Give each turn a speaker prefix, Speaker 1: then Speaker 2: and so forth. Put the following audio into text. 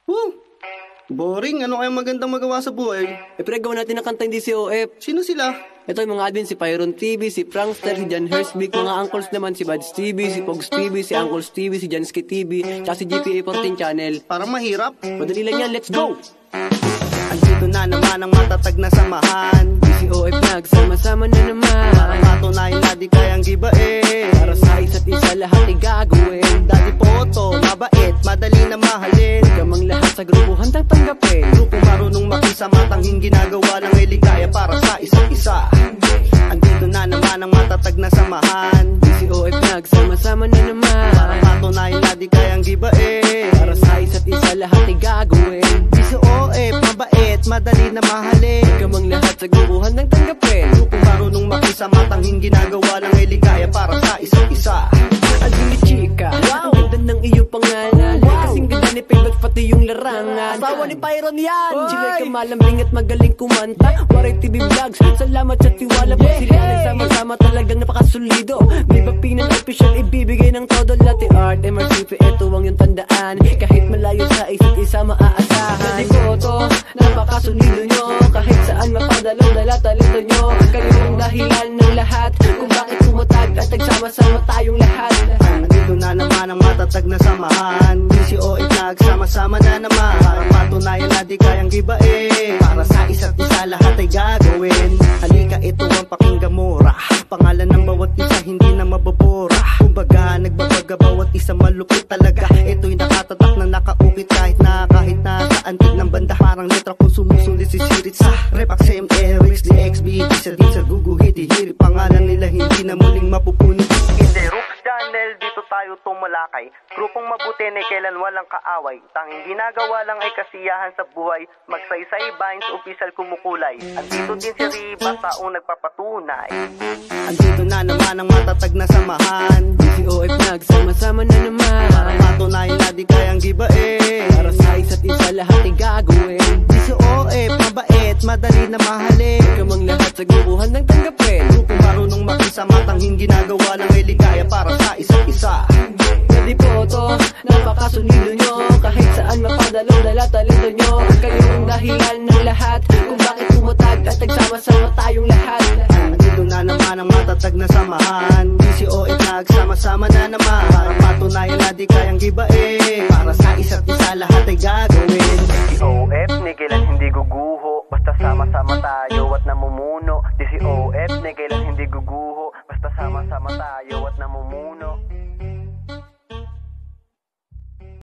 Speaker 1: Oh, boring. Ano kayang magandang magawa sa buhay?
Speaker 2: Pinagawa natin ang kanta yung Dcof.
Speaker 1: Sino sila?
Speaker 2: Ito yung mga admin, si Pyron TV, si Prankster, si Jan Hersbeek. Mga uncles naman, si Buds TV, si Pogs TV, si Uncles TV, si Janski TV, tsaka si GPA 14 Channel.
Speaker 1: Parang mahirap.
Speaker 2: Madali lang yan, let's go!
Speaker 1: Andito na naman ang matatag na samahan.
Speaker 2: Dcof nagsama-sama na naman.
Speaker 1: Para patunayan na di kayang gibain.
Speaker 2: Para sa isa't isa lahat ay gagawin.
Speaker 1: Dati poto, mabait, madali na mahalin.
Speaker 2: Kamang lahat sa grupo handang tanggapin.
Speaker 1: Grupo marunong makisama, tanghing ginagawa ng iligaya para sa isa't isa. Andito na naman ang matatag na samahan.
Speaker 2: Dcof nagsama-sama na naman.
Speaker 1: Para patunayan na di kayang gibain.
Speaker 2: Para sa isa't isa lahat ay gagawin.
Speaker 1: Dcof, mabait, madali na mahalin.
Speaker 2: Kamang lahat sa grupo handang tanggapin.
Speaker 1: Grupo marunong makisama, tanghing ginagawa ng iligaya para sa isa't isa.
Speaker 2: Adili chika, wow! Ang ganda ng iyong pangalan, wow! Kasing ganda ni Pelot pati yung larangan. Asawa ni Pyron yan! Sila'y kamalambing at magaling kumanta. Waray TV Vlogs, salamat sa tiwala po. Sila nagsama-sama talagang napakasulido. May papinan official ibibigay ng todo. Latte art, MRCP, eto ang yung tandaan. Kahit malayo sa isa't isa maaasahan. Hindi ko to, napakasulido nyo. Kahit saan mapadalong dala talento nyo. Kayo ang dahilan ng lahat kung bakit pumatag at nagsama-sama tayong lahat.
Speaker 1: Andito na naman ang matatag na samahan. Dcof nagsama-sama na naman. Para patunayan na di kayang gibain. Para sa isa't isa lahat ay gagawin. Halika, ito ang pakinggan mo. Pangalan ng bawat isa hindi na mababora. Kumbaga nagbabaga bawat isa malupit talaga. Ito'y nakatatak na nakaukit kahit na sa antig ng banda. Parang letra kung sumusulit si Sirit sa Repax MRX, DXB, isa din sa guguhiti-hiri. Pangalan nila hindi na muling mapupunit. Channel, dito tayo tumalakay. Grupong mabuti na kailan walang kaaway. Tanging ginagawa lang ay kasiyahan sa buhay. Magsaysay binds, opisyal kumukulay. Andito din si Riba, taong nagpapatunay. Andito na naman ang matatag na samahan.
Speaker 2: Dcof nagsama-sama na naman.
Speaker 1: Para patunayan na di kayang gibain.
Speaker 2: Para sa isa't isa lahat ay gagawin.
Speaker 1: Dcof, mabait, madali na mahalin.
Speaker 2: Kamang lahat sa grupo handang tanggapin.
Speaker 1: Grupo marunong makisama, tanghing ginagawa ng iligaya para sa isa't isa.
Speaker 2: Pwede po to, napakasulido nyo. Kahit saan mapadalong dala talento nyo. Kayo ang dahilan ng lahat kung bakit pumatag at nagsama-sama tayong lahat.
Speaker 1: Andito na naman ang matatag na samahan. Dcof nagsama-sama na naman. Para patunayan na di kayang gibain. Para sa isa't isa lahat ay gagawin. Dcof, ni kailan hindi guguho. Basta sama-sama tayo at namumuno. Dcof, ni kailan hindi guguho. Basta sama-sama tayo at namumuno.